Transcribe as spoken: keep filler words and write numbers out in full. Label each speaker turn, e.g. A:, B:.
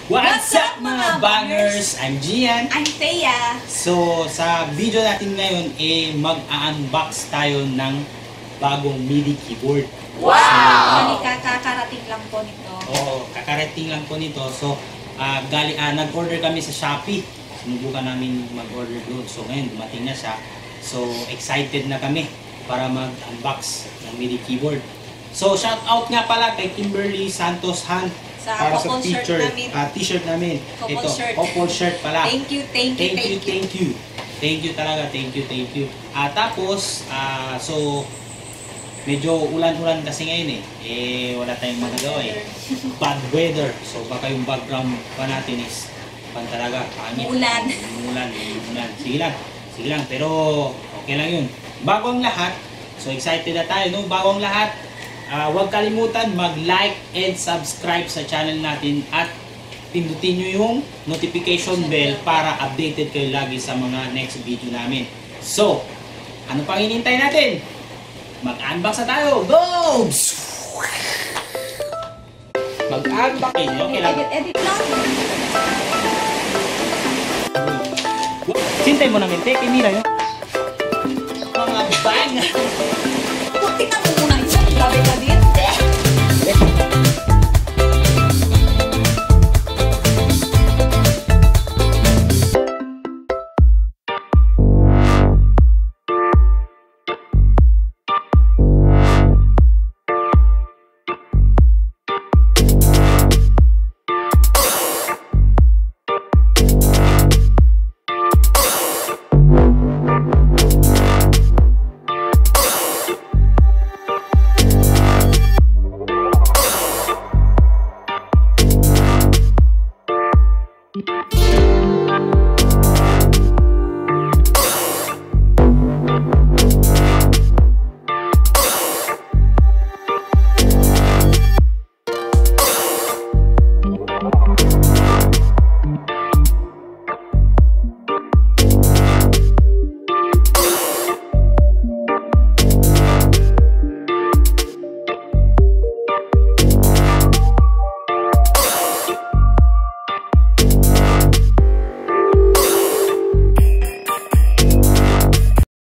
A: What's up mga bangers? I'm Gian.
B: I'm Thea.
A: So sa video natin ngayon eh mag-unbox tayo ng bagong MIDI keyboard.
B: Wow!
A: So,
B: Kakarating lang po nito.
A: Oo, kakarating lang po nito. So uh, gali, uh, nag-order kami sa Shopee. Sinubukan namin mag-order doon. So ngayon dumating na siya. So excited na kami para mag-unbox ng MIDI keyboard. So shout out nga pala kay Kimberly Santos Han
B: Sa
A: para sa
B: couple shirt
A: t-shirt
B: namin.
A: uh, t-shirt namin.
B: Couple
A: Ito,
B: shirt.
A: couple shirt pala.
B: Thank you, thank you,
A: Thank you, thank you. Thank you talaga, thank you, thank you. Ah, tapos, ah, so, medyo ulan-ulan kasi ngayon eh. Eh, wala tayong magagawa eh. Bad weather. So, baka yung background pa natin is pan talaga, pangit.
B: Ulan.
A: Ulan, ulan. Sige lang, sige lang. Pero, okay lang yun. Bago ang lahat, so excited na tayo, no? Bago ang lahat, ah, huwag kalimutan mag-like and subscribe sa channel natin at pindutin nyo yung notification bell para updated kayo lagi sa mga next video namin. So, ano pang hinihintay natin? Mag-unbox na tayo! Go! Mag-unbox! Okay lang.
B: Edit, edit lang.
A: Sintay mo namin, te. Kimira yun. Mga bang!